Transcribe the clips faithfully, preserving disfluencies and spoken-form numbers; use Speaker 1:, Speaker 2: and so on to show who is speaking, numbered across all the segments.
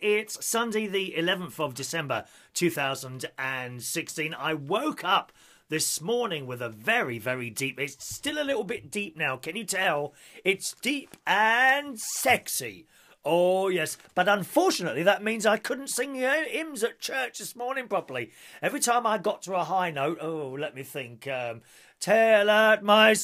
Speaker 1: It's Sunday the eleventh of December two thousand sixteen. I woke up this morning with a very, very deep... It's still a little bit deep now. Can you tell? It's deep and sexy. Oh, yes. But unfortunately, that means I couldn't sing hymns at church this morning properly. Every time I got to a high note... Oh, let me think... Um, Tell at my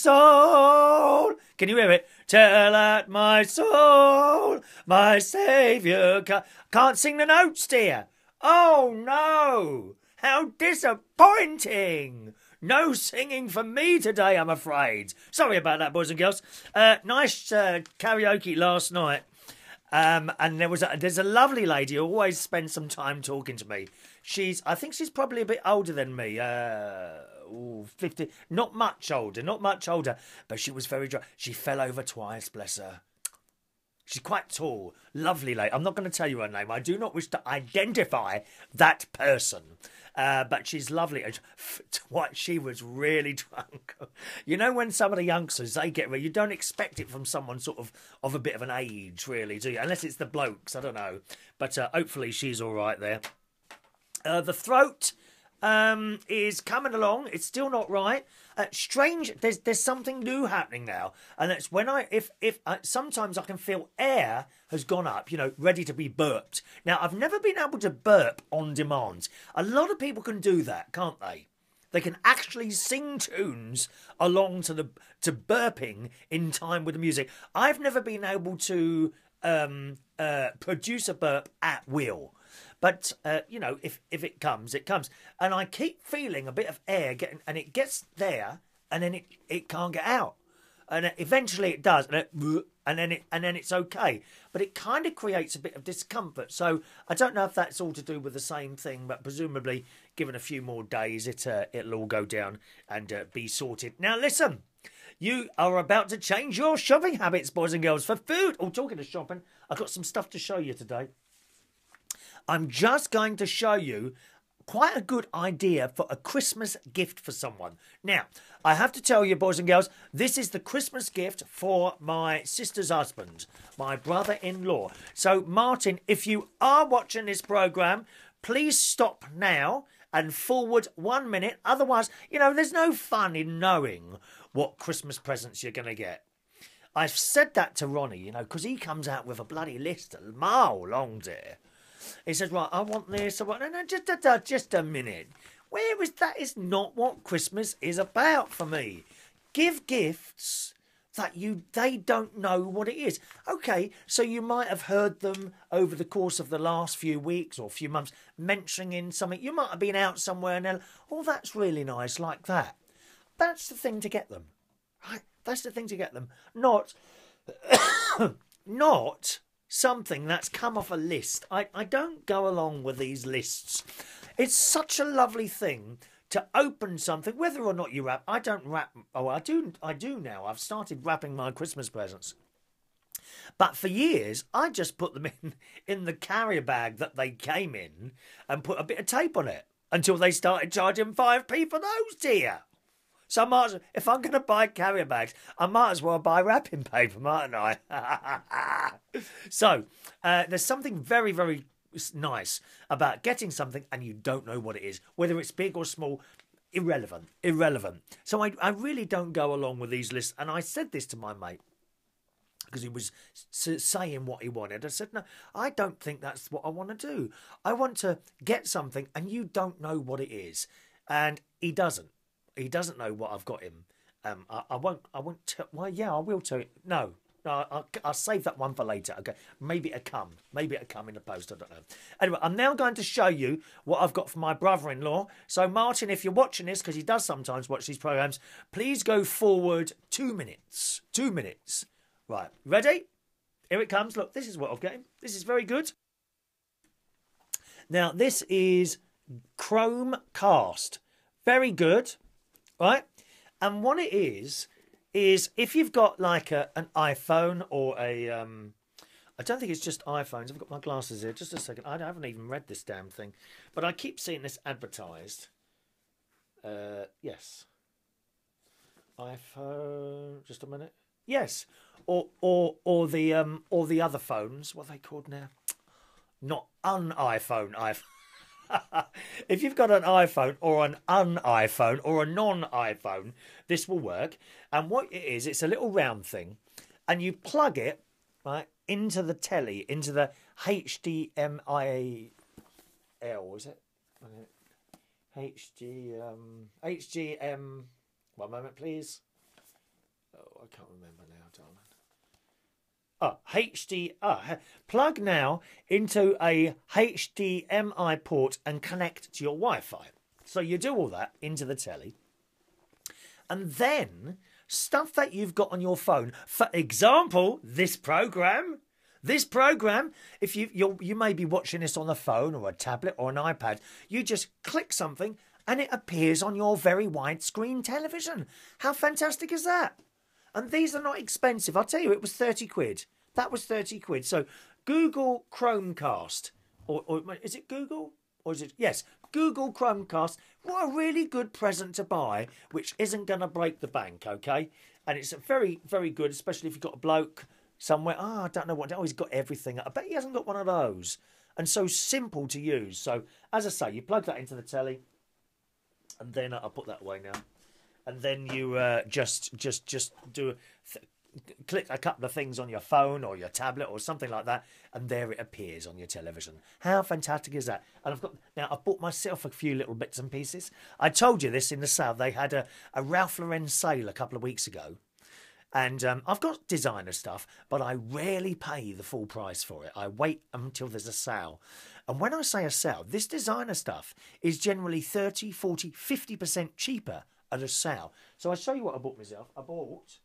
Speaker 1: soul. Can you hear it? Tell at my soul, my Saviour. Ca- Can't sing the notes, dear. Oh, no. How disappointing. No singing for me today, I'm afraid. Sorry about that, boys and girls. Uh, nice uh, karaoke last night. Um, and there was a, there's a lovely lady who always spends some time talking to me. She's, I think she's probably a bit older than me. Uh, ooh, fifty, not much older, not much older. But she was very dry. She fell over twice, bless her. She's quite tall, lovely lady. I'm not going to tell you her name. I do not wish to identify that person. Uh, but she's lovely. What, she was really drunk. You know, when some of the youngsters, they get ready, you don't expect it from someone sort of of a bit of an age, really, do you? Unless it's the blokes, I don't know. But uh, hopefully she's all right there. Uh, the throat um, is coming along. It's still not right. Uh, strange. There's there's something new happening now, and that's when I if if uh, sometimes I can feel air has gone up. You know, ready to be burped. Now I've never been able to burp on demand. A lot of people can do that, can't they? They can actually sing tunes along to the to burping in time with the music. I've never been able to um, uh, produce a burp at will. But, uh, you know, if, if it comes, it comes. And I keep feeling a bit of air getting, and it gets there, and then it, it can't get out. And eventually it does, and, it, and then it and then it's okay. But it kind of creates a bit of discomfort. So I don't know if that's all to do with the same thing, but presumably, given a few more days, it uh, it'll all go down and uh, be sorted. Now, listen, you are about to change your shopping habits, boys and girls, for food. Oh, talking of shopping, I've got some stuff to show you today. I'm just going to show you quite a good idea for a Christmas gift for someone. Now, I have to tell you, boys and girls, this is the Christmas gift for my sister's husband, my brother-in-law. So, Martin, if you are watching this programme, please stop now and forward one minute. Otherwise, you know, there's no fun in knowing what Christmas presents you're going to get. I've said that to Ronnie, you know, because he comes out with a bloody list a mile long there. He says, right, I want this, I want... No, no, just a, just a minute. Where is that? Is not what Christmas is about for me. Give gifts that you they don't know what it is. Okay, so you might have heard them over the course of the last few weeks or few months mentioning something. You might have been out somewhere and they're, oh, that's really nice, like that. That's the thing to get them, right? That's the thing to get them. Not... not... something that's come off a list. I, I don't go along with these lists. It's such a lovely thing to open something, whether or not you wrap. I don't wrap. Oh, I do. I do now. I've started wrapping my Christmas presents. But for years, I just put them in in the carrier bag that they came in and put a bit of tape on it until they started charging five p for those, dear. So I might as well, if I'm going to buy carrier bags, I might as well buy wrapping paper, mightn't I? So uh, there's something very, very nice about getting something and you don't know what it is. Whether it's big or small, irrelevant, irrelevant. So I, I really don't go along with these lists. And I said this to my mate because he was saying what he wanted. I said, no, I don't think that's what I want to do. I want to get something and you don't know what it is. And he doesn't. He doesn't know what I've got him. Um, I, I won't. I won't. Tell, well, yeah, I will tell you. No, no. I'll, I'll save that one for later. Okay, maybe it'll come. Maybe it'll come in the post. I don't know. Anyway, I'm now going to show you what I've got for my brother-in-law. So, Martin, if you're watching this, because he does sometimes watch these programs, please go forward two minutes. Two minutes. Right. Ready? Here it comes. Look, this is what I've got him. This is very good. Now, this is Chromecast. Very good. Right? And what it is, is if you've got like a, an iPhone or a... Um, I don't think it's just iPhones. I've got my glasses here. Just a second. I haven't even read this damn thing. But I keep seeing this advertised. Uh, yes. iPhone... Just a minute. Yes. Or or or the um or the other phones. What are they called now? not un iPhone. iPhone. If you've got an iPhone or an un-iPhone or a non-iPhone, this will work. And what it is, it's a little round thing, and you plug it right into the telly, into the H D M I L, is it? H D um H D M. One moment, please. Oh, I can't remember now, darling. Oh, H D R. Plug now into a H D M I port and connect to your Wi-Fi. So you do all that into the telly. And then stuff that you've got on your phone. For example, this program. This program, if you you you may be watching this on a phone or a tablet or an iPad, you just click something and it appears on your very widescreen television. How fantastic is that? And these are not expensive. I'll tell you, it was thirty quid. That was thirty quid. So Google Chromecast. Or, or is it Google? Or is it? Yes, Google Chromecast. What a really good present to buy, which isn't going to break the bank, okay? And it's very, very good, especially if you've got a bloke somewhere. Oh, I don't know what. Oh, he's got everything. I bet he hasn't got one of those. And so simple to use. So, as I say, you plug that into the telly. And then I'll put that away now. And then you uh, just just just do th click a couple of things on your phone or your tablet or something like that, and there it appears on your television. How fantastic is that? And I've got now I've bought myself a few little bits and pieces. I told you this in the sale. They had a, a Ralph Lauren sale a couple of weeks ago, and um, I've got designer stuff, but I rarely pay the full price for it. I wait until there's a sale. And when I say a sale, this designer stuff is generally thirty, forty, fifty percent cheaper at a sale. So I'll show you what I bought myself. I bought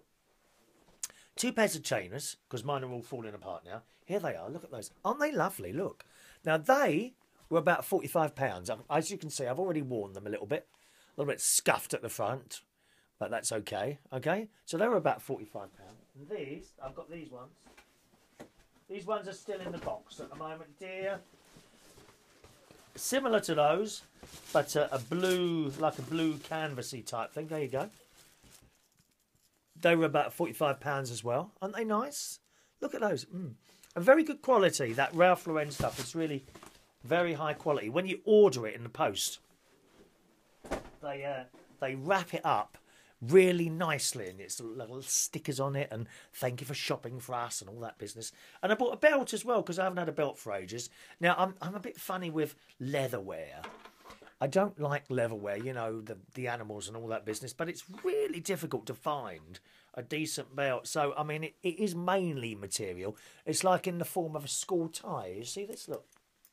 Speaker 1: two pairs of trainers, because mine are all falling apart now. Here they are. Look at those. Aren't they lovely? Look. Now, they were about forty-five pounds. As you can see, I've already worn them a little bit. A little bit scuffed at the front, but that's okay. Okay? So they were about forty-five pounds. And these, I've got these ones. These ones are still in the box at the moment, dear. Similar to those, but uh, a blue, like a blue canvasy type thing. There you go. They were about forty-five pounds as well. Aren't they nice? Look at those. Mm. And very good quality. That Ralph Lauren stuff is really very high quality. When you order it in the post, they uh, they wrap it up really nicely, and it's little stickers on it, and thank you for shopping for us and all that business. And I bought a belt as well, because I haven't had a belt for ages. Now, I'm, I'm a bit funny with leatherware. I don't like leatherware, you know, the, the animals and all that business, but it's really difficult to find a decent belt. So, I mean, it, it is mainly material. It's like in the form of a school tie. You see this? Look.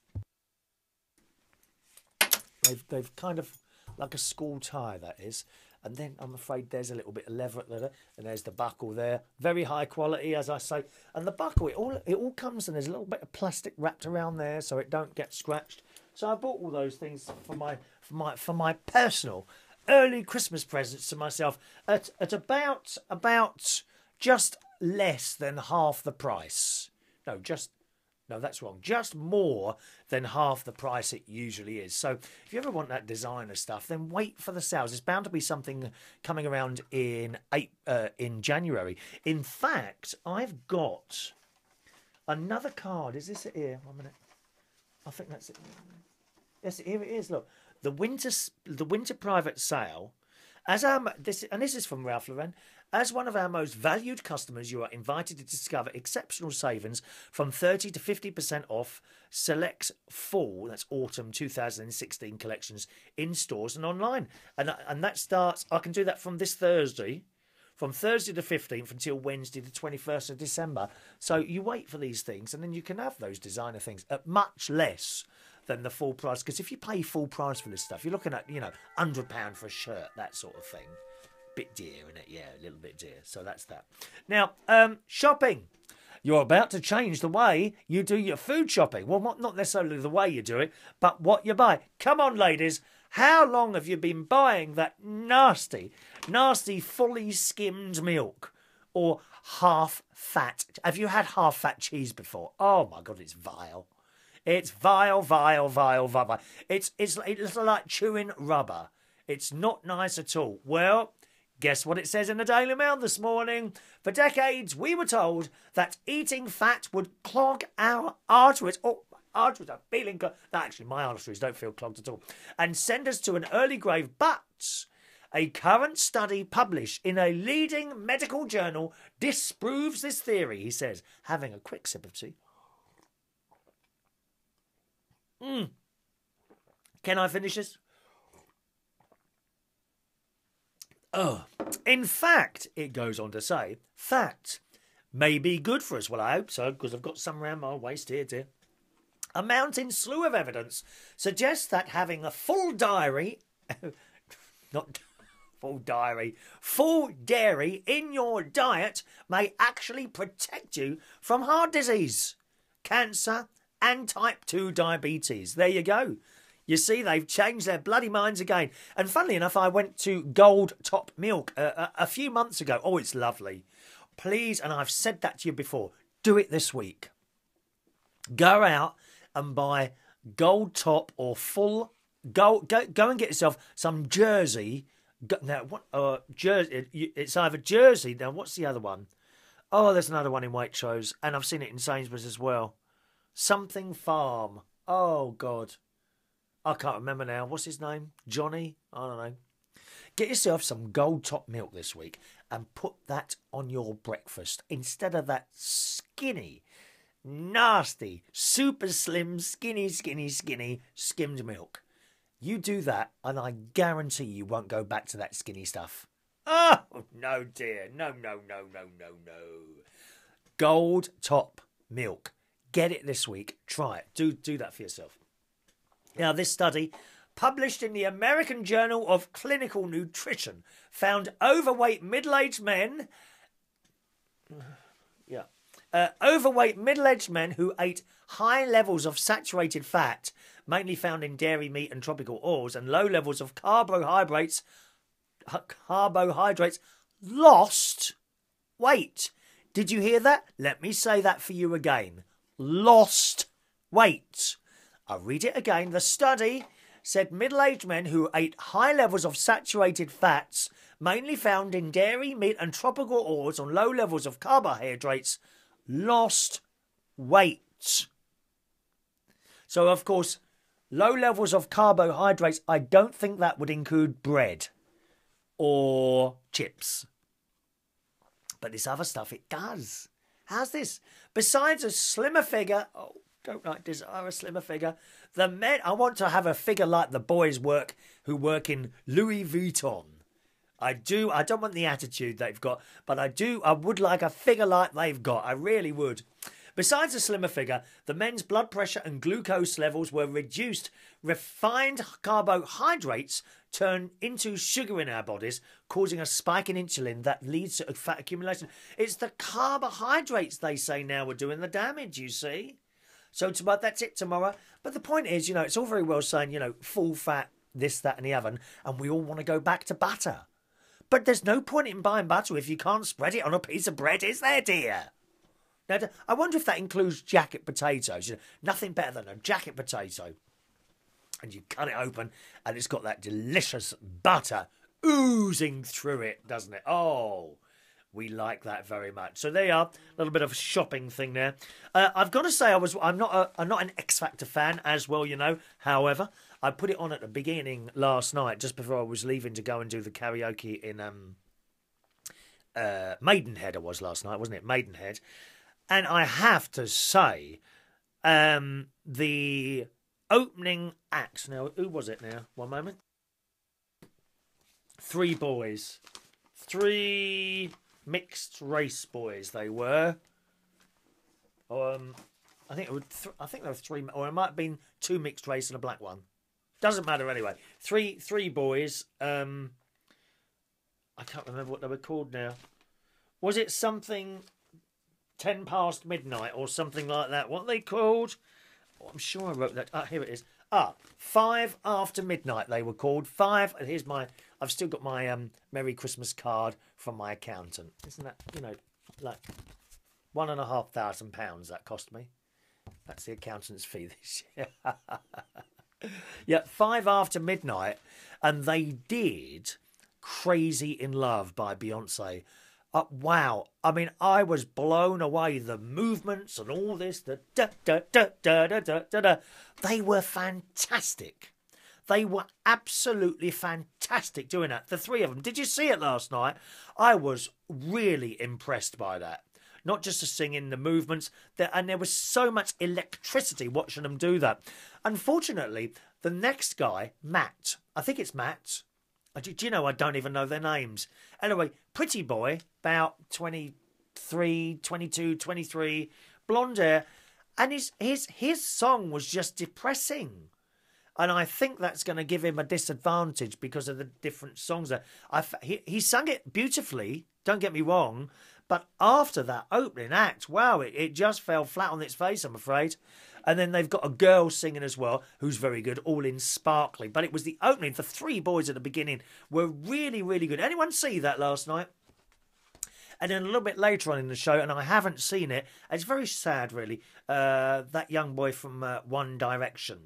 Speaker 1: They've, they've kind of, like a school tie, that is. And then I'm afraid there's a little bit of leather at the, and there's the buckle there. Very high quality, as I say. And the buckle, it all it all comes, and there's a little bit of plastic wrapped around there so it don't get scratched. So I bought all those things for my for my for my personal early Christmas presents to myself at at about about just less than half the price. No, just No, that's wrong. Just more than half the price it usually is. So if you ever want that designer stuff, then wait for the sales. There's bound to be something coming around in eight, uh, in January. In fact, I've got another card. Is this it here? One minute. I think that's it. Yes, here it is. Look, the winter, the winter private sale. As our, this, and this is from Ralph Lauren. As one of our most valued customers, you are invited to discover exceptional savings from thirty to fifty percent off select fall, that's autumn two thousand sixteen collections in stores and online. And, and that starts, I can do that from this Thursday, from Thursday the fifteenth until Wednesday the twenty-first of December. So you wait for these things, and then you can have those designer things at much less than the full price. Because if you pay full price for this stuff, you're looking at, you know, one hundred pounds for a shirt, that sort of thing. Bit dear, isn't it? Yeah, a little bit dear. So that's that. Now, um, shopping. You're about to change the way you do your food shopping. Well, not, not necessarily the way you do it, but what you buy. Come on, ladies. How long have you been buying that nasty, nasty, fully skimmed milk? Or half-fat? Have you had half-fat cheese before? Oh, my God, it's vile. It's vile, vile, vile, vile, vile. It's, it's, it's like chewing rubber. It's not nice at all. Well, guess what it says in the Daily Mail this morning? For decades, we were told that eating fat would clog our arteries. Oh, arteries are feeling clogged. No, actually, my arteries don't feel clogged at all. And send us to an early grave. But a current study published in a leading medical journal disproves this theory, he says, having a quick sip of tea. Mm. Can I finish this? Oh, in fact, it goes on to say, fat may be good for us. Well, I hope so, because I've got some around my waist here, dear. A mountain slew of evidence suggests that having a full diary, not full diary, full dairy in your diet may actually protect you from heart disease, cancer, and type two diabetes. There you go. You see, they've changed their bloody minds again. And funnily enough, I went to Gold Top Milk uh, a, a few months ago. Oh, it's lovely. Please, and I've said that to you before, do it this week. Go out and buy Gold Top or full gold. Go, go and get yourself some Jersey. Go, now, what? Uh, Jersey. It's either Jersey. Now, what's the other one? Oh, there's another one in Waitrose, and I've seen it in Sainsbury's as well. Something Farm. Oh God. I can't remember now. What's his name? Johnny? I don't know. Get yourself some Gold Top Milk this week and put that on your breakfast instead of that skinny, nasty, super slim, skinny, skinny, skinny skimmed milk. You do that and I guarantee you won't go back to that skinny stuff. Oh, no dear. No, no, no, no, no, no. Gold Top Milk. Get it this week. Try it. Do, do that for yourself. Now, this study, published in the American Journal of Clinical Nutrition, found overweight middle-aged men, yeah, uh, overweight middle-aged men who ate high levels of saturated fat, mainly found in dairy, meat, and tropical oils, and low levels of carbohydrates, carbohydrates, lost weight. Did you hear that? Let me say that for you again. Lost weight. I'll read it again. The study said middle-aged men who ate high levels of saturated fats, mainly found in dairy, meat and tropical oils, on low levels of carbohydrates, lost weight. So, of course, low levels of carbohydrates, I don't think that would include bread or chips. But this other stuff, it does. How's this? Besides a slimmer figure... Oh, don't like desire a slimmer figure. The men, I want to have a figure like the boys work who work in Louis Vuitton. I do. I don't want the attitude they've got, but I do. I would like a figure like they've got. I really would. Besides a slimmer figure, the men's blood pressure and glucose levels were reduced. Refined carbohydrates turn into sugar in our bodies, causing a spike in insulin that leads to fat accumulation. It's the carbohydrates, they say now, are doing the damage, you see. So tomorrow, that's it tomorrow. But the point is, you know, it's all very well saying, you know, full fat, this, that and the other, and we all want to go back to butter. But there's no point in buying butter if you can't spread it on a piece of bread, is there, dear? Now, I wonder if that includes jacket potatoes. You know, nothing better than a jacket potato. And you cut it open, and it's got that delicious butter oozing through it, doesn't it? Oh, we like that very much. So there you are, a little bit of a shopping thing there. Uh, I've got to say, I was I'm not a, I'm not an X Factor fan as well, you know. However, I put it on at the beginning last night, just before I was leaving to go and do the karaoke in um uh, Maidenhead. I was last night, wasn't it? Maidenhead, and I have to say, um, the opening acts. Now, who was it? Now, one moment. Three boys, three. Mixed race boys they were. Um, I think it would. Th I think there were three, or it might have been two mixed race and a black one. Doesn't matter anyway. Three three boys. Um, I can't remember what they were called now. Was it something ten past midnight or something like that? What are they called? Oh, I'm sure I wrote that. Ah, here it is. Ah, five after midnight they were called. Five. And here's my. I've still got my um, Merry Christmas card from my accountant. Isn't that, you know, like one and a half thousand pounds that cost me? That's the accountant's fee this year. Yeah, five after midnight, and they did Crazy in Love by Beyonce. Uh, wow. I mean, I was blown away. The movements and all this, the da da da da da da da da. They were fantastic. They were absolutely fantastic doing that. The three of them. Did you see it last night? I was really impressed by that. Not just the singing, the movements, the, and there was so much electricity watching them do that. Unfortunately, the next guy, Matt, I think it's Matt. Do you know, I don't even know their names. Anyway, pretty boy, about twenty-three, twenty-two, twenty-three, blonde hair, and his his his song was just depressing. And I think that's going to give him a disadvantage because of the different songs. That I, he, he sang it beautifully, don't get me wrong, but after that opening act, wow, it, it just fell flat on its face, I'm afraid. And then they've got a girl singing as well, who's very good, all in sparkly. But it was the opening. The three boys at the beginning were really, really good. Anyone see that last night? And then a little bit later on in the show, and I haven't seen it, it's very sad, really, uh, that young boy from uh, One Direction,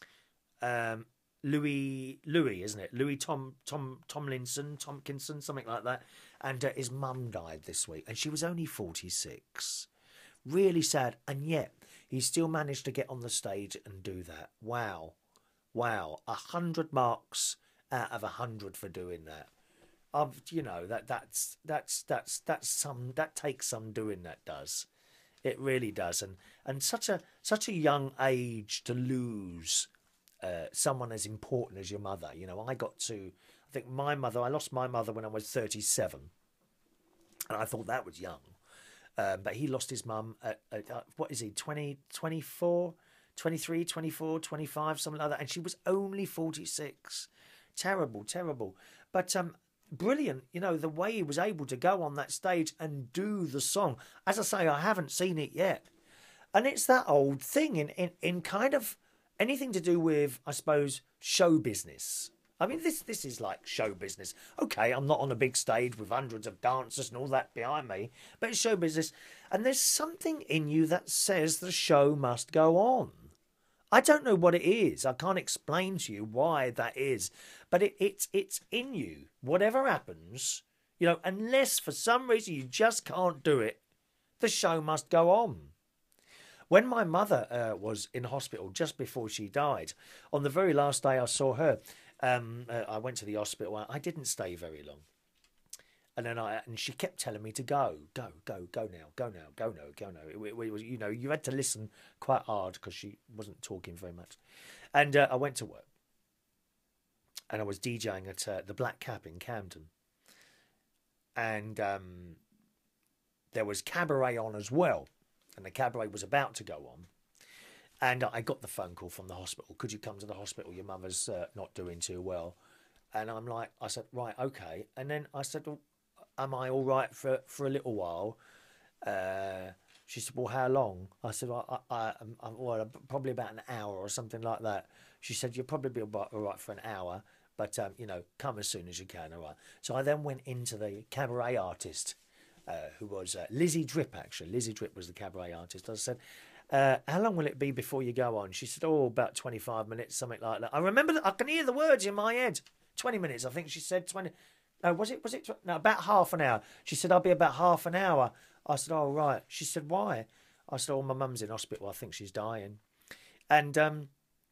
Speaker 1: um, Louis, Louis, isn't it? Louis Tom, Tom, Tomlinson, Tompkinson, something like that. And uh, his mum died this week, and she was only forty-six. Really sad, and yet he still managed to get on the stage and do that. Wow, wow, a hundred marks out of a hundred for doing that. Of you know that that's that's that's that's some that takes some doing. That does, it really does, and and such a such a young age to lose uh, someone as important as your mother. You know, I got to. I think my mother. I lost my mother when I was thirty-seven, and I thought that was young. Um, but he lost his mum at, at, at, what is he, twenty, twenty-four, twenty-three, twenty-four, twenty-five, something like that. And she was only forty-six. Terrible, terrible. But um, brilliant, you know, the way he was able to go on that stage and do the song. As I say, I haven't seen it yet. And it's that old thing in, in, in kind of anything to do with, I suppose, show business. I mean, this this is like show business. Okay, I'm not on a big stage with hundreds of dancers and all that behind me, but it's show business. And there's something in you that says the show must go on. I don't know what it is. I can't explain to you why that is, but it, it's it's in you. Whatever happens, you know, unless for some reason you just can't do it, the show must go on. When my mother uh, was in hospital just before she died, on the very last day I saw her, Um, uh, I went to the hospital. I didn't stay very long, and then I and she kept telling me to go, go, go, go now, go now, go now, go now. It, it, it was, you know, you had to listen quite hard because she wasn't talking very much. And uh, I went to work, and I was DJing at uh, the Black Cap in Camden, and um, there was cabaret on as well, and the cabaret was about to go on. And I got the phone call from the hospital. Could you come to the hospital? Your mother's uh, not doing too well. And I'm like, I said, right, okay. And then I said, well, am I all right for, for a little while? Uh, she said, well, how long? I said, I, I, I'm, I'm, well, probably about an hour or something like that. She said, you'll probably be all right for an hour, but, um, you know, come as soon as you can, all right. So I then went into the cabaret artist, uh, who was uh, Lizzie Drip, actually. Lizzie Drip was the cabaret artist. I said, Uh, how long will it be before you go on? She said, oh, about twenty-five minutes, something like that. I remember that. I can hear the words in my head. twenty minutes, I think she said. twenty. No, was it? Was it? No, about half an hour. She said, I'll be about half an hour. I said, oh, right. She said, why? I said, oh, my mum's in hospital. I think she's dying. And um,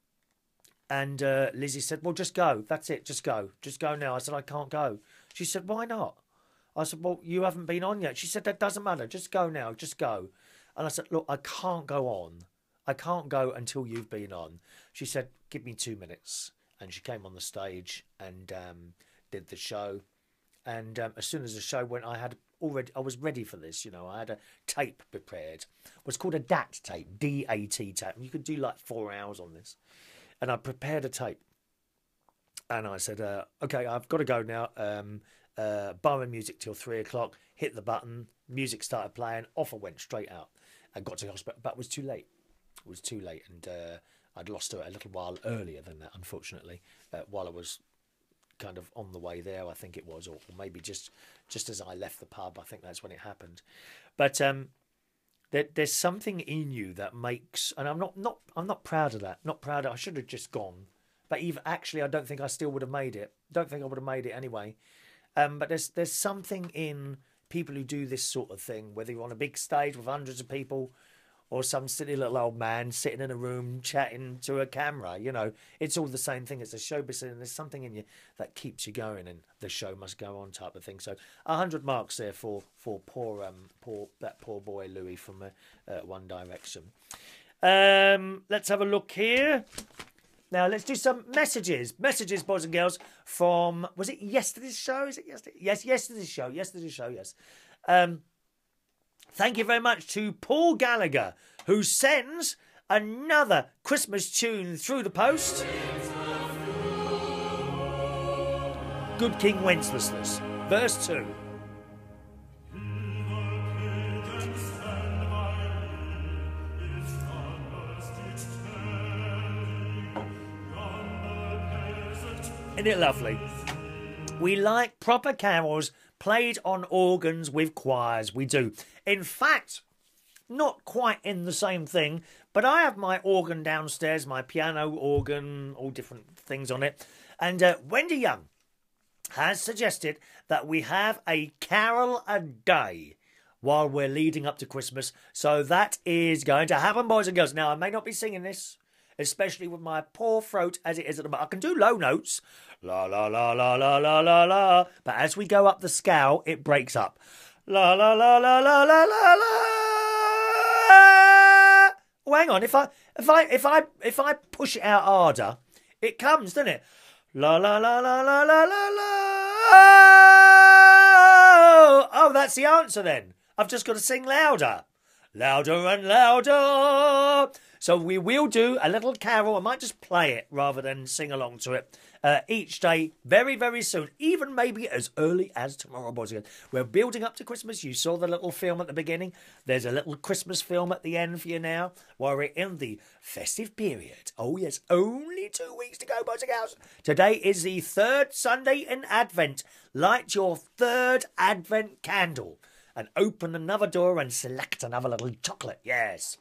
Speaker 1: and uh, Lizzie said, well, just go. That's it. Just go. Just go now. I said, I can't go. She said, why not? I said, well, you haven't been on yet. She said, that doesn't matter. Just go now. Just go. And I said, look, I can't go on. I can't go until you've been on. She said, give me two minutes. And she came on the stage and um, did the show. And um, as soon as the show went, I had already, I was ready for this. You know, I had a tape prepared. What's called a D A T tape, D A T tape. You could do like four hours on this. And I prepared a tape. And I said, uh, okay, I've got to go now. Um, uh, bar and music till three o'clock. Hit the button. Music started playing. Off I went straight out. I got to the hospital, but it was too late. It was too late, and uh, I'd lost her a little while earlier than that, unfortunately, uh, while I was kind of on the way there, I think it was, or, or maybe just just as I left the pub, I think that's when it happened. But um, there, there's something in you that makes, and I'm not, not I'm not proud of that, not proud of, I should have just gone, but even actually I don't think I still would have made it, don't think I would have made it anyway. Um, but there's there's something in people who do this sort of thing, whether you're on a big stage with hundreds of people or some silly little old man sitting in a room chatting to a camera, you know, it's all the same thing. It's a show business, and there's something in you that keeps you going, and the show must go on, type of thing. So a hundred marks there for for poor um poor that poor boy Louis from uh, uh, One Direction. Um, let's have a look here. Now let's do some messages, messages, boys and girls, from was it yesterday's show? Is it yesterday? Yes, yesterday's show. Yesterday's show. Yes. Um. Thank you very much to Paul Gallagher, who sends another Christmas tune through the post. Good King Wenceslas, verse two. Isn't it lovely? We like proper carols played on organs with choirs. We do. In fact, not quite in the same thing, but I have my organ downstairs, my piano organ, all different things on it. And uh, Wendy Young has suggested that we have a carol a day while we're leading up to Christmas. So that is going to happen, boys and girls. Now, I may not be singing this, especially with my poor throat as it is at the moment. I can do low notes. La, la, la, la, la, la, la, la. But as we go up the scale, it breaks up. La, la, la, la, la, la, la, la. Oh, hang on. If I, if I, if I, if I push it out harder, it comes, doesn't it? La, la, la, la, la, la, la, la. Oh, that's the answer then. I've just got to sing louder. Louder and louder. So we will do a little carol. I might just play it rather than sing along to it uh, each day very, very soon. Even maybe as early as tomorrow, boys and girls. We're building up to Christmas. You saw the little film at the beginning. There's a little Christmas film at the end for you now while we're in the festive period. Oh, yes, only two weeks to go, boys and girls. Today is the third Sunday in Advent. Light your third Advent candle and open another door and select another little chocolate. Yes.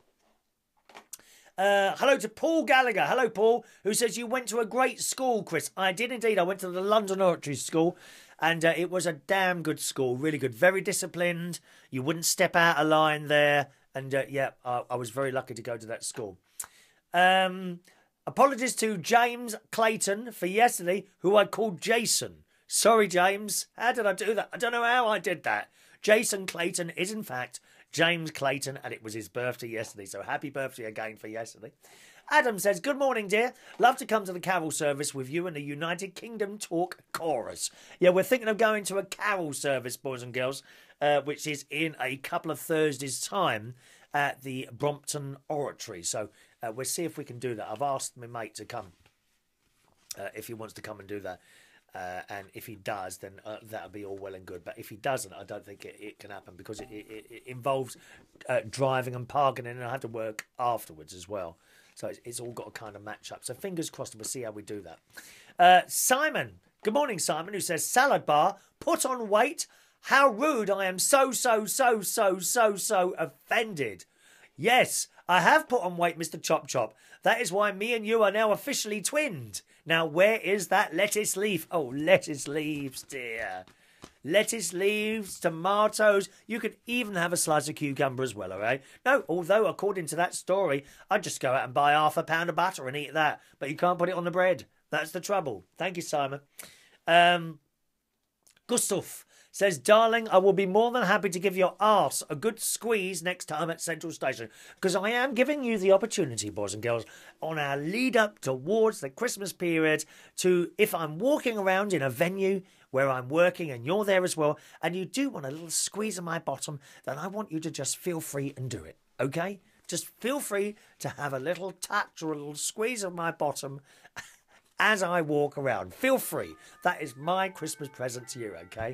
Speaker 1: Uh, hello to Paul Gallagher. Hello, Paul, who says you went to a great school, Chris. I did indeed. I went to the London Oratory School, and uh, it was a damn good school. Really good. Very disciplined. You wouldn't step out of line there. And, uh, yeah, I, I was very lucky to go to that school. Um, apologies to James Clayton for yesterday, who I called Jason. Sorry, James. How did I do that? I don't know how I did that. Jason Clayton is, in fact, James Clayton, and it was his birthday yesterday. So happy birthday again for yesterday. Adam says, good morning, dear. Love to come to the carol service with you and the United Kingdom Talk Chorus. Yeah, we're thinking of going to a carol service, boys and girls, uh, which is in a couple of Thursdays' time at the Brompton Oratory. So uh, we'll see if we can do that. I've asked my mate to come, uh, if he wants to come and do that. Uh, and if he does, then uh, that'll be all well and good. But if he doesn't, I don't think it, it can happen because it, it, it involves uh, driving and parking, and I have to work afterwards as well. So it's, it's all got to kind of match up. So fingers crossed, we'll see how we do that. Uh, Simon, good morning, Simon, who says, salad bar, put on weight. How rude. I am so, so, so, so, so, so offended. Yes, I have put on weight, Mister Chop Chop. That is why me and you are now officially twinned. Now, where is that lettuce leaf? Oh, lettuce leaves, dear. Lettuce leaves, tomatoes. You could even have a slice of cucumber as well, all right? No, although, according to that story, I'd just go out and buy half a pound of butter and eat that. But you can't put it on the bread. That's the trouble. Thank you, Simon. Um, Gustav says, darling, I will be more than happy to give your arse a good squeeze next time at Central Station, because I am giving you the opportunity, boys and girls, on our lead up towards the Christmas period to, if I'm walking around in a venue where I'm working and you're there as well, and you do want a little squeeze of my bottom, then I want you to just feel free and do it, okay? Just feel free to have a little touch or a little squeeze of my bottom as I walk around. Feel free. That is my Christmas present to you, okay?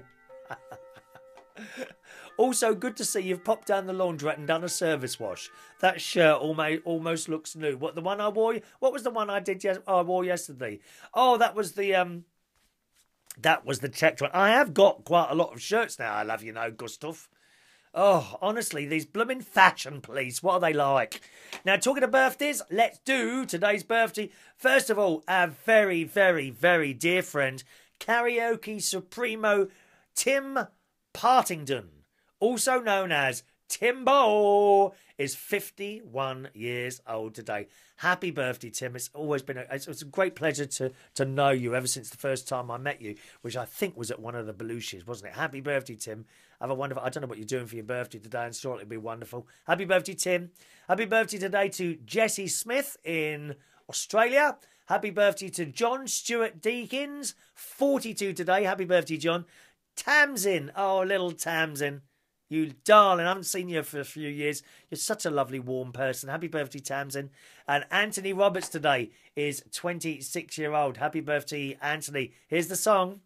Speaker 1: Also, good to see you've popped down the laundrette and done a service wash. That shirt almost almost looks new. What the one I wore? What was the one I did? Yes, I wore yesterday. Oh, that was the um, that was the checked one. I have got quite a lot of shirts now. I love you know, Gustav. Oh, honestly, these blooming fashion police. What are they like? Now, talking of birthdays, let's do today's birthday. First of all, our very, very, very dear friend, Karaoke Supremo Tim Pardington. also known as Timbo, is fifty-one years old today. Happy birthday, Tim. It's always been a, it's, it's a great pleasure to, to know you ever since the first time I met you, which I think was at one of the Belushi's, wasn't it? Happy birthday, Tim. Have a wonderful, I don't know what you're doing for your birthday today. I'm sure it'll be wonderful. Happy birthday, Tim. Happy birthday today to Jessie Smith in Australia. Happy birthday to John Stuart Deakins, forty-two today. Happy birthday, John. Tamzin, oh, little Tamzin. You darling, I haven't seen you for a few years. You're such a lovely, warm person. Happy birthday, Tamzin. And Anthony Roberts today is twenty-six-year-old. Happy birthday, Anthony. Here's the song.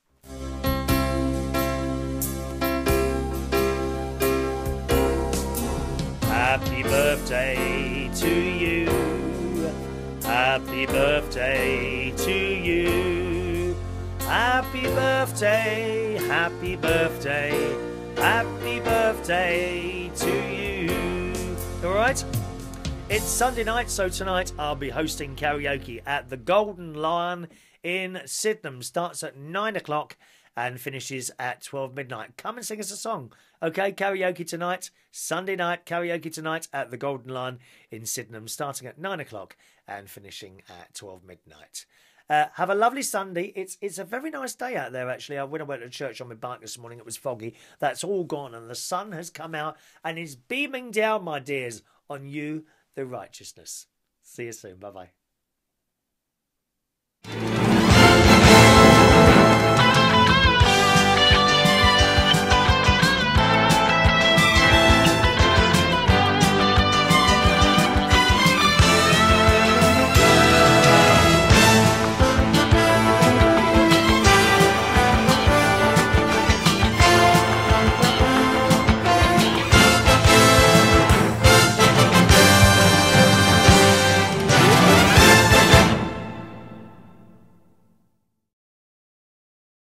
Speaker 1: Happy birthday to you. Happy birthday to you. Happy birthday, happy birthday. Happy birthday to you. All right? It's Sunday night, so tonight I'll be hosting karaoke at the Golden Lion in Sydenham. Starts at nine o'clock and finishes at twelve midnight. Come and sing us a song. Okay, karaoke tonight. Sunday night, karaoke tonight at the Golden Lion in Sydenham. Starting at nine o'clock and finishing at twelve midnight. Uh, have a lovely Sunday. It's it's a very nice day out there, actually. I, when I went to church on my bike this morning, it was foggy. That's all gone, and the sun has come out and is beaming down, my dears, on you, the righteousness. See you soon. Bye-bye.